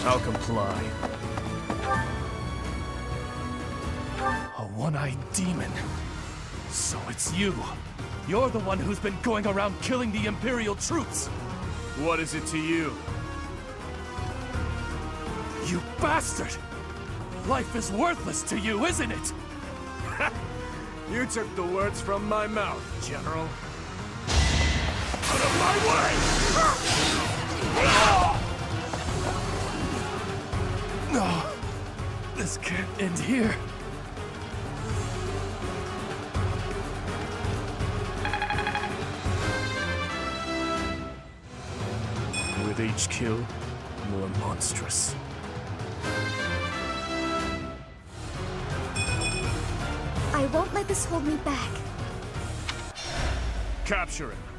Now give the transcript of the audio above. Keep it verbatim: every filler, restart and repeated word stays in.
I'll comply. A one-eyed demon. So it's you. You're the one who's been going around killing the Imperial troops. What is it to you? You bastard! Life is worthless to you, isn't it? You took the words from my mouth, General. Out of my way! No, this can't end here. With each kill, more monstrous. I won't let this hold me back. Capture him.